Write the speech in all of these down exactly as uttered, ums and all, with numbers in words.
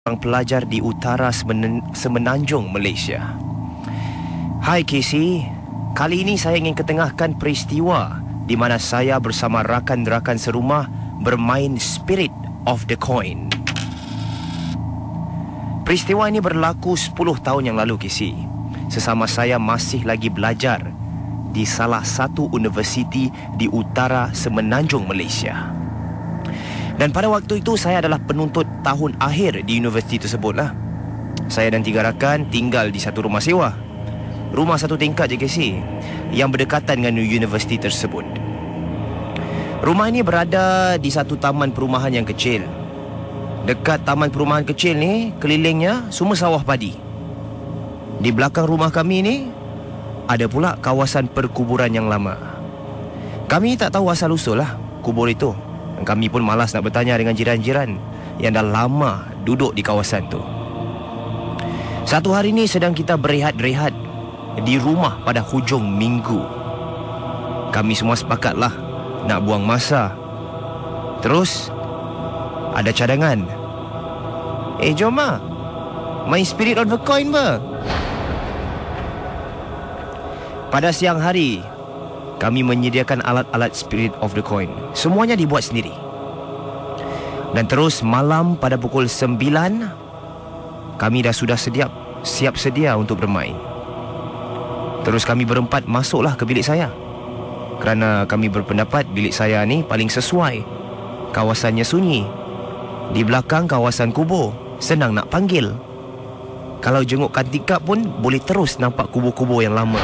pelajar di utara semen semenanjung Malaysia. Hai Casey, kali ini saya ingin ketengahkan peristiwa di mana saya bersama rakan-rakan serumah bermain Spirit of the Coin. Peristiwa ini berlaku sepuluh tahun yang lalu, Casey. Sesama saya masih lagi belajar di salah satu universiti di utara semenanjung Malaysia. Dan pada waktu itu saya adalah penuntut tahun akhir di universiti tersebut lah. Saya dan tiga rakan tinggal di satu rumah sewa. Rumah satu tingkat je, Casey, yang berdekatan dengan universiti tersebut. Rumah ini berada di satu taman perumahan yang kecil. Dekat taman perumahan kecil ni, kelilingnya semua sawah padi. Di belakang rumah kami ni ada pula kawasan perkuburan yang lama. Kami tak tahu asal usul lah kubur itu. Kami pun malas nak bertanya dengan jiran-jiran yang dah lama duduk di kawasan tu. Satu hari ni sedang kita berehat-rehat di rumah pada hujung minggu. Kami semua sepakatlah nak buang masa. Terus ada cadangan. Eh jom lah, main Spirit of the Coin ber. Pada siang hari, kami menyediakan alat-alat Spirit of the Coin. Semuanya dibuat sendiri. Dan terus malam pada pukul sembilan, kami dah sudah sediap, siap sedia untuk bermain. Terus kami berempat masuklah ke bilik saya. Kerana kami berpendapat bilik saya ni paling sesuai. Kawasannya sunyi. Di belakang kawasan kubur, senang nak panggil. Kalau jengukkan tingkap pun boleh terus nampak kubur-kubur yang lama.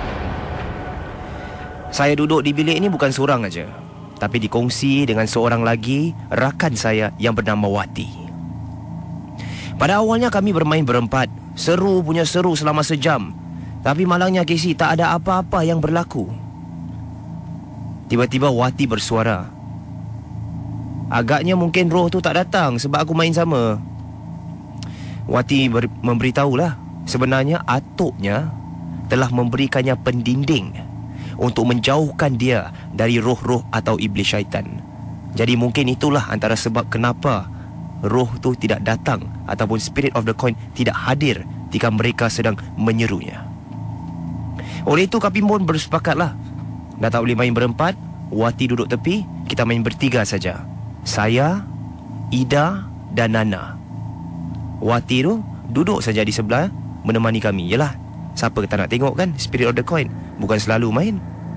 Saya duduk di bilik ini bukan seorang aja, tapi dikongsi dengan seorang lagi rakan saya yang bernama Wati. Pada awalnya kami bermain berempat. Seru punya seru selama sejam. Tapi malangnya, Casey, tak ada apa-apa yang berlaku. Tiba-tiba Wati bersuara. Agaknya mungkin roh tu tak datang sebab aku main sama. Wati ber- memberitahulah sebenarnya atuknya telah memberikannya pendinding untuk menjauhkan dia dari roh-roh atau iblis syaitan. Jadi mungkin itulah antara sebab kenapa roh tu tidak datang ataupun Spirit of the Coin tidak hadir ketika mereka sedang menyerunya. Oleh itu kami pun bersepakatlah, dah tak boleh main berempat, Wati duduk tepi, kita main bertiga saja. Saya, Ida dan Nana. Wati tu duduk saja di sebelah menemani kami. Yelah, siapa kita nak tengok kan Spirit of the Coin, bukan selalu main.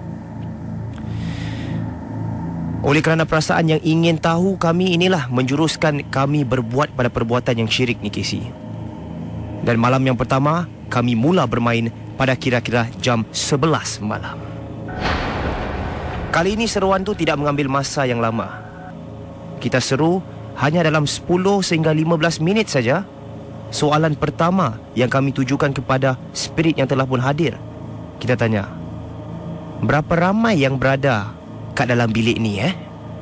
Oleh kerana perasaan yang ingin tahu kami inilah menjuruskan kami berbuat pada perbuatan yang syirik ni, Casey. Dan malam yang pertama kami mula bermain pada kira-kira jam sebelas malam. Kali ini seruan tu tidak mengambil masa yang lama. Kita seru hanya dalam sepuluh sehingga lima belas minit saja. Soalan pertama yang kami tujukan kepada spirit yang telah pun hadir, kita tanya, berapa ramai yang berada kat dalam bilik ni eh?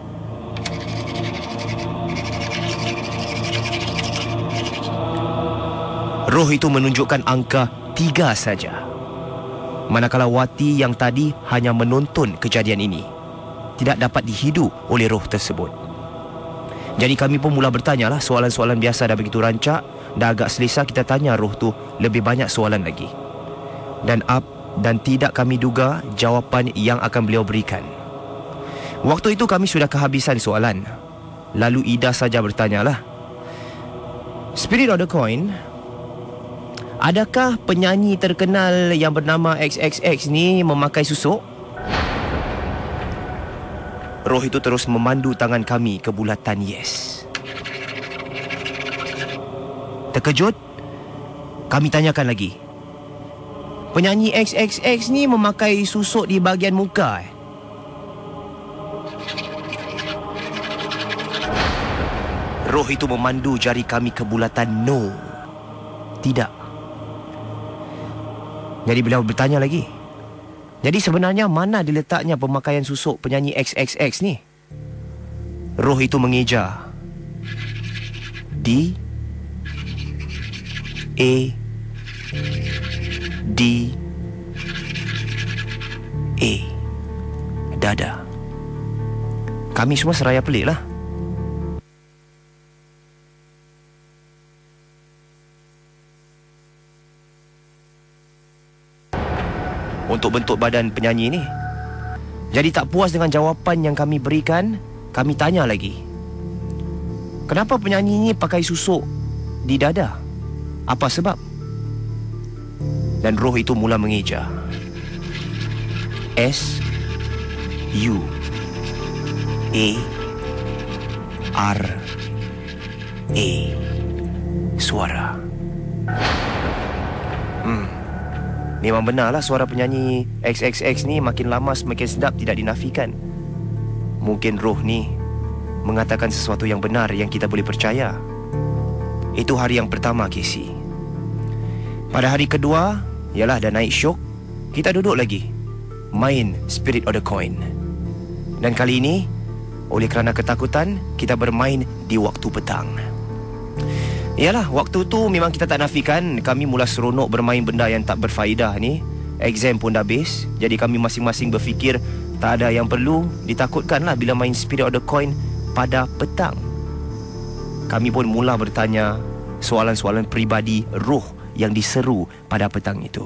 Roh itu menunjukkan angka tiga saja. Manakala Wati yang tadi hanya menonton kejadian ini, tidak dapat dihidu oleh roh tersebut. Jadi kami pun mula bertanyalah soalan-soalan biasa. Dah begitu rancak, dah agak selesa, kita tanya roh tu lebih banyak soalan lagi. Dan up dan tidak kami duga jawapan yang akan beliau berikan. Waktu itu kami sudah kehabisan soalan. Lalu Ida saja bertanyalah, Spirit of the Coin, adakah penyanyi terkenal yang bernama X X X ni memakai susuk? Roh itu terus memandu tangan kami ke bulatan yes. Terkejut, kami tanyakan lagi, penyanyi X X X ni memakai susuk di bahagian muka eh? Roh itu memandu jari kami ke bulatan no. Tidak. Jadi beliau bertanya lagi, jadi sebenarnya mana diletaknya pemakaian susuk penyanyi X X X ni? Roh itu mengeja. D A D A dada. Kami semua seraya pelik lah. untuk bentuk badan penyanyi ni. Jadi tak puas dengan jawapan yang kami berikan, kami tanya lagi, kenapa penyanyi ni pakai susuk di dada? Apa sebab? Dan roh itu mula mengeja. S U A R A. Suara. Hmm Memang benarlah suara penyanyi X X X ni makin lama semakin sedap tidak dinafikan. Mungkin roh ni mengatakan sesuatu yang benar yang kita boleh percaya. Itu hari yang pertama, Casey. Pada hari kedua, ialah dah naik syok, kita duduk lagi main Spirit of the Coin. Dan kali ini, oleh kerana ketakutan, kita bermain di waktu petang. Yalah, waktu tu memang kita tak nafikan kami mula seronok bermain benda yang tak berfaedah ni. Exam pun dah habis, jadi kami masing-masing berfikir tak ada yang perlu ditakutkanlah bila main Spirit of the Coin pada petang. Kami pun mula bertanya soalan-soalan peribadi roh yang diseru pada petang itu.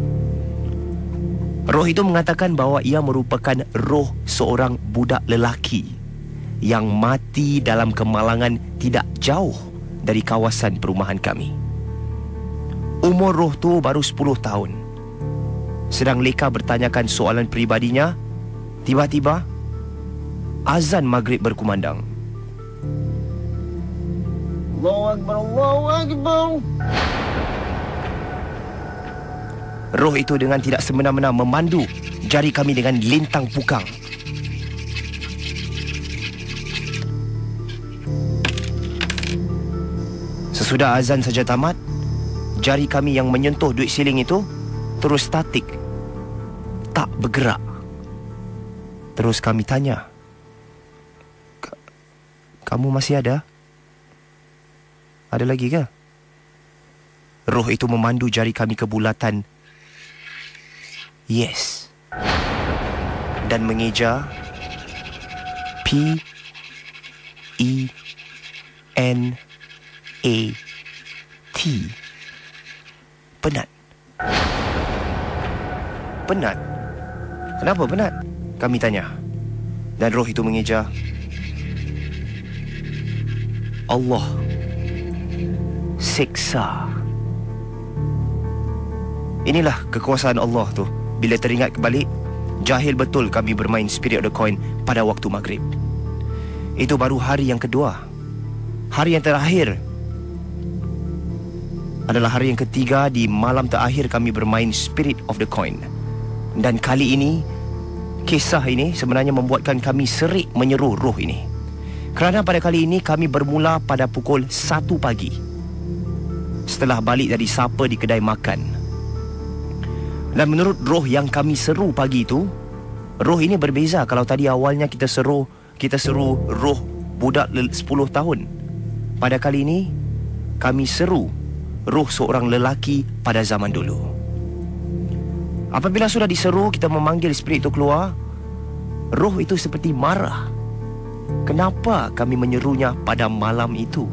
Roh itu mengatakan bahawa ia merupakan roh seorang budak lelaki yang mati dalam kemalangan tidak jauh dari kawasan perumahan kami. Umur roh tu baru sepuluh tahun. Sedang leka bertanyakan soalan peribadinya, tiba-tiba azan maghrib berkumandang. Allahu Akbar, Allahu Akbar. Roh itu dengan tidak semena-mena memandu jari kami dengan lintang pukang. Sesudah azan saja tamat, jari kami yang menyentuh duit siling itu terus statik, tak bergerak. Terus kami tanya, "Kamu masih ada? Ada lagi ke?" Roh itu memandu jari kami ke bulatan yes dan mengeja P E N A T. Penat. Penat? Kenapa penat? Kami tanya. Dan roh itu mengeja, Allah siksa. Inilah kekuasaan Allah tu. Bila teringat kebalik, jahil betul kami bermain Spirit of the Coin pada waktu maghrib. Itu baru hari yang kedua. Hari yang terakhir adalah hari yang ketiga di malam terakhir kami bermain Spirit of the Coin. Dan kali ini, kisah ini sebenarnya membuatkan kami serik menyeru roh ini. Kerana pada kali ini kami bermula pada pukul satu pagi setelah balik dari sapa di kedai makan. Dan menurut roh yang kami seru pagi itu, roh ini berbeza. Kalau tadi awalnya kita seru Kita seru roh budak sepuluh tahun, pada kali ini kami seru roh seorang lelaki pada zaman dulu. Apabila sudah diseru, kita memanggil spirit itu keluar. Roh itu seperti marah. Kenapa kami menyerunya pada malam itu?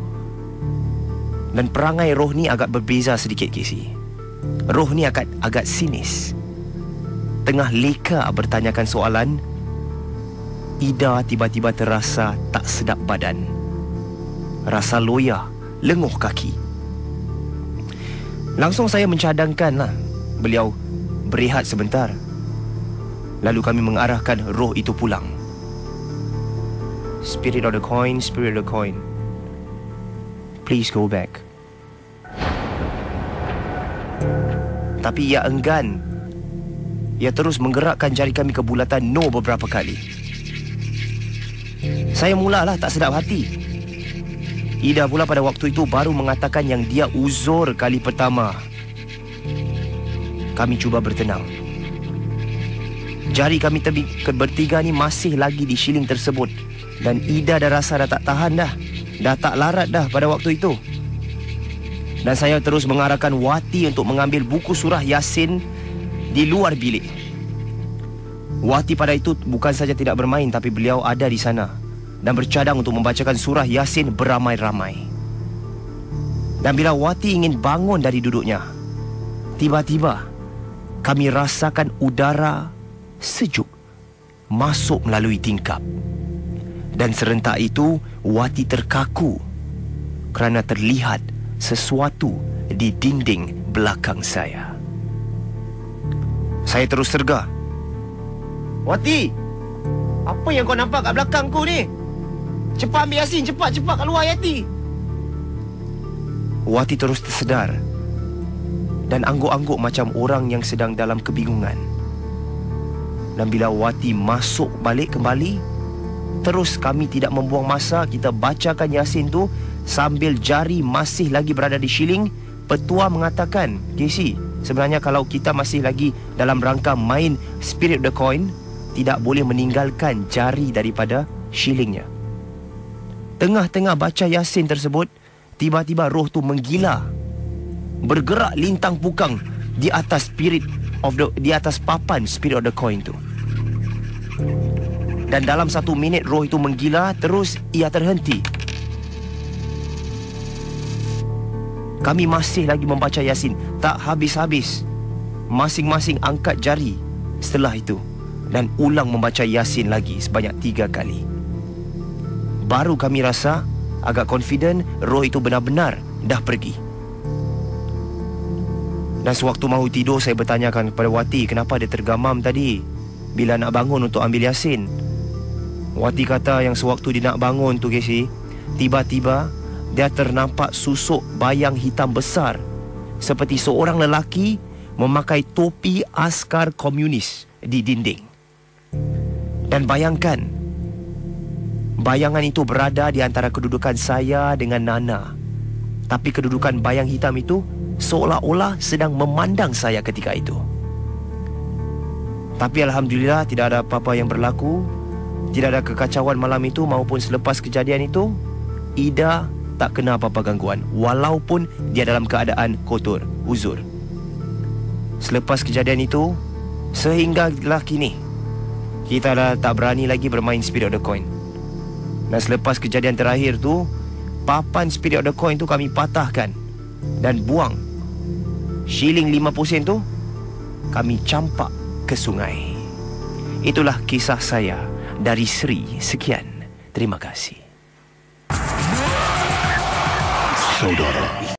Dan perangai roh ni agak berbeza sedikit, Casey. Roh ni agak, agak sinis. Tengah leka bertanyakan soalan, Ida tiba-tiba terasa tak sedap badan. Rasa loya, lenguh kaki. Langsung saya mencadangkanlah beliau berehat sebentar. Lalu kami mengarahkan roh itu pulang. Spirit of the Coin, Spirit of the Coin, please go back. Tapi ia enggan. Ia terus menggerakkan jari kami ke bulatan no beberapa kali. Saya mulalah tak sedap hati. Ida pula pada waktu itu baru mengatakan yang dia uzur kali pertama. Kami cuba bertenang. Jari kami tebi, bertiga ni masih lagi di shilling tersebut. Dan Ida dah rasa dah tak tahan dah. Dah tak larat dah pada waktu itu. Dan saya terus mengarahkan Wati untuk mengambil buku surah Yasin di luar bilik. Wati pada itu bukan saja tidak bermain, tapi beliau ada di sana dan bercadang untuk membacakan surah Yasin beramai-ramai. Dan bila Wati ingin bangun dari duduknya, tiba-tiba kami rasakan udara sejuk masuk melalui tingkap. Dan serentak itu, Wati terkaku kerana terlihat sesuatu di dinding belakang saya. Saya terus tergah. Wati, apa yang kau nampak kat belakangku ni? Cepat ambil Yasin, cepat, cepat kat luar Yati. Wati terus tersedar dan angguk-angguk macam orang yang sedang dalam kebingungan. Dan bila Wati masuk balik kembali, terus kami tidak membuang masa, kita bacakan Yasin tu sambil jari masih lagi berada di shilling. Petua mengatakan, Casey, sebenarnya kalau kita masih lagi dalam rangka main Spirit of the Coin, tidak boleh meninggalkan jari daripada shillingnya. Tengah-tengah baca Yasin tersebut, tiba-tiba roh tu menggila, bergerak lintang pukang di atas spirit of the di atas papan Spirit of the Coin tu. Dan dalam satu minit roh itu menggila, terus ia terhenti. Kami masih lagi membaca Yasin, tak habis-habis. Masing-masing angkat jari setelah itu dan ulang membaca Yasin lagi sebanyak tiga kali. Baru kami rasa agak confident roh itu benar-benar dah pergi. Dan sewaktu mahu tidur, saya bertanyakan kepada Wati kenapa dia tergamam tadi bila nak bangun untuk ambil Yasin. Wati kata yang sewaktu dia nak bangun tu, Casey, tiba-tiba dia ternampak susuk bayang hitam besar seperti seorang lelaki memakai topi askar komunis di dinding. Dan bayangkan, bayangan itu berada di antara kedudukan saya dengan Nana. Tapi kedudukan bayang hitam itu seolah-olah sedang memandang saya ketika itu. Tapi Alhamdulillah tidak ada apa-apa yang berlaku. Tidak ada kekacauan malam itu maupun selepas kejadian itu. Ida tak kena apa-apa gangguan, walaupun dia dalam keadaan kotor, uzur. Selepas kejadian itu, sehinggalah kini, kita dah tak berani lagi bermain Spirit of the Coin. Dan selepas kejadian terakhir tu, papan Spirit of the Coin tu kami patahkan dan buang. Shilling lima puluh sen tu kami campak ke sungai. Itulah kisah saya dari Sri. Sekian, terima kasih. Saudara.